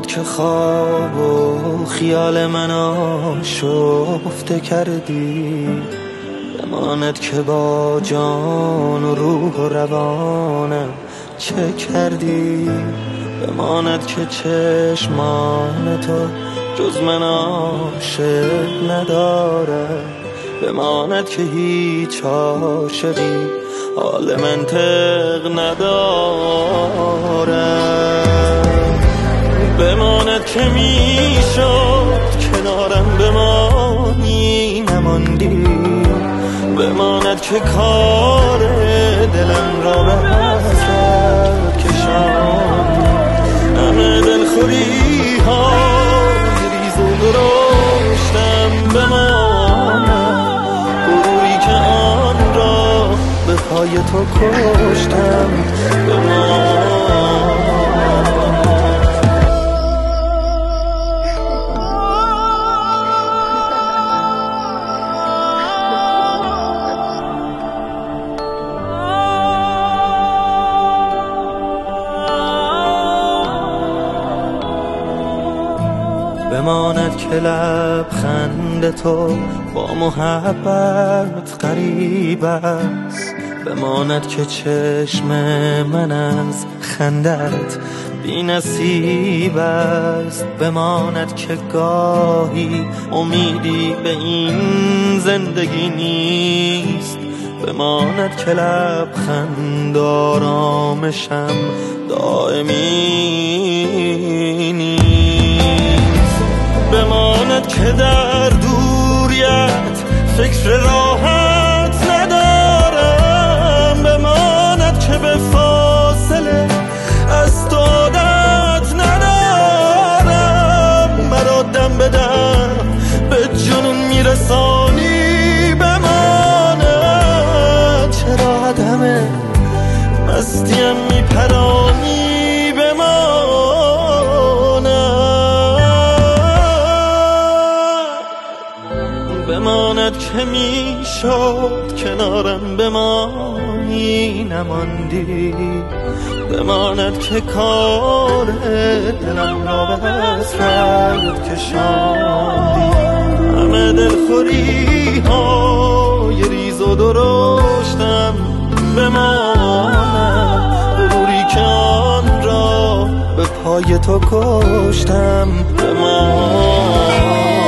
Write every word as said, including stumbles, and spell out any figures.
بماند که خواب و خیال من آشفته کردی، بماند که با جان و روح و روانم چه کردی، بماند که چشمان تو جز من عاشق نداره، بماند که هیچ عاشقی حال منطق نداره، بماند که میشد کنارم بمانی نماندی، بماند که کار دلم را به حسرت کشاندی، همه دلخوری ها ریز و درشتم بماند، غروری که آن را به پای تو کشتم بماند. بماند که لبخند تو با محبت غریب است، بماند که چشم من از خندت بی نصیب است، بماند که گاهی امیدی به این زندگی نیست، بماند که لبخند آرامشم دائمی نیست، بماند که در دوریت فکر راحت ندارم، بماند که به فاصله از تو عادت ندارم، مرا دم به دم به جنون میرسانی، بماند چرا عدم مستیم میپرانی، بماند که میشد کنارم بمانی نماندی، بماند که کار دلم را به حسرت کشاندی، همه دلخوری های ریز و درشتم بماند، غروری که آن را به پای تو کشتم بماند.